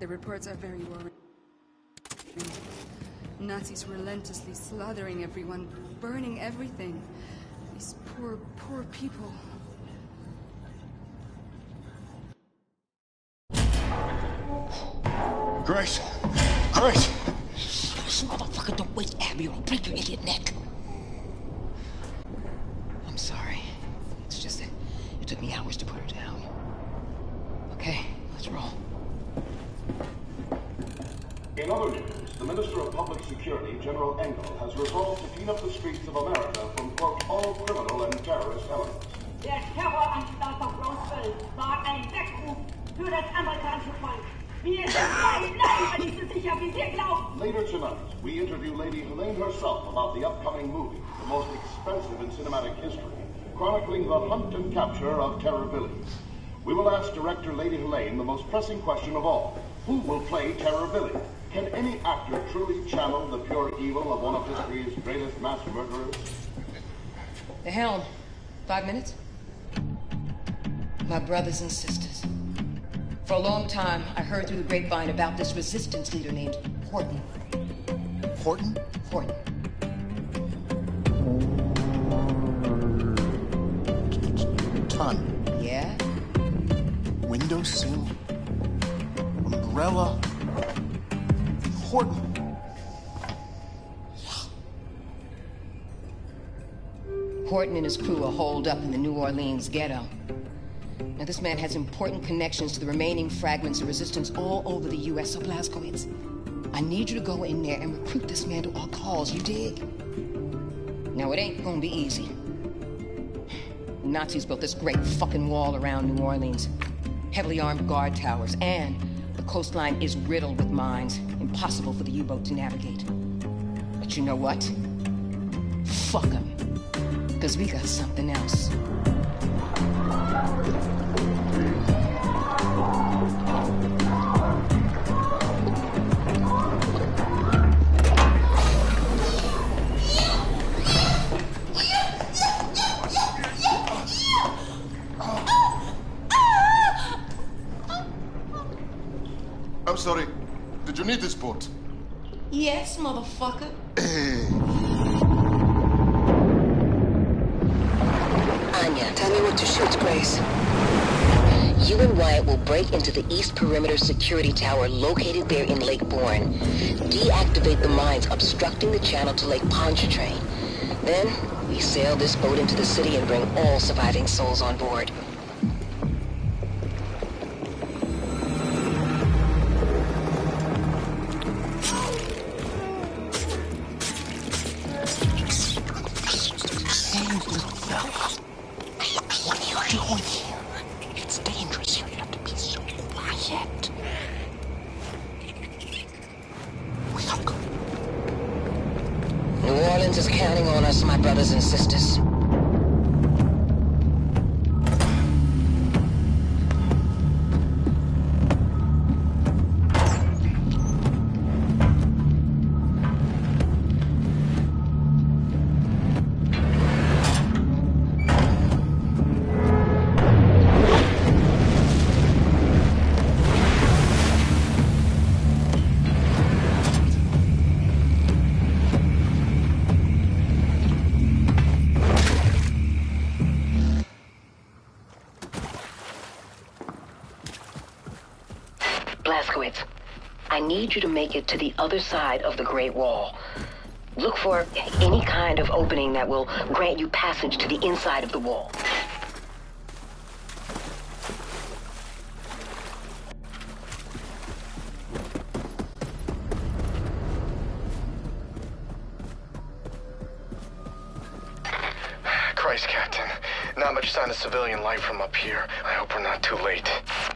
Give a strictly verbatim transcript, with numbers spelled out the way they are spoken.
The reports are very worrying. Nazis relentlessly slaughtering everyone, burning everything. These poor, poor people. Grace! Grace! This motherfucker don't waste Abby or I'll break your idiot neck. I'm sorry. It's just that it took me hours to put her down. Okay, let's roll. In other news, the Minister of Public Security, General Engel, has resolved to clean up the streets of America from, quote, all criminal and terrorist elements. Der Terroranschlag auf Roswell war ein Weckruf für das amerikanische Volk. Wir sind weit nicht so sicher, wie wir glauben. Later tonight, we interview Lady Helene herself about the upcoming movie, the most expensive in cinematic history, chronicling the hunt and capture of Terror Billy. We will ask director Lady Helene the most pressing question of all. Who will play Terror Billy? Can any actor truly channel the pure evil of one of history's greatest mass murderers? The helm. Five minutes? My brothers and sisters. For a long time, I heard through the grapevine about this resistance leader named Horton. Horton? Horton. Ton. Yeah? Windowsill? Umbrella? Horton. Horton and his crew are holed up in the New Orleans ghetto. Now, this man has important connections to the remaining fragments of resistance all over the U S So, Blazkowicz, I need you to go in there and recruit this man to our cause, you dig? Now, it ain't gonna be easy. The Nazis built this great fucking wall around New Orleans. Heavily armed guard towers, and the coastline is riddled with mines. Impossible for the U-boat to navigate. But you know what? Fuck them. Because we got something else. I'm sorry. Did you need this boat? Yes, motherfucker. Hey. Anya, tell me what to shoot, Grace. You and Wyatt will break into the East Perimeter Security Tower located there in Lake Bourne. Deactivate the mines obstructing the channel to Lake Pontchartrain. Then, we sail this boat into the city and bring all surviving souls on board. Is counting on us, my brothers and sisters. Blazkowicz, I need you to make it to the other side of the Great Wall. Look for any kind of opening that will grant you passage to the inside of the wall. Christ, Captain. Not much sign of civilian life from up here. I hope we're not too late.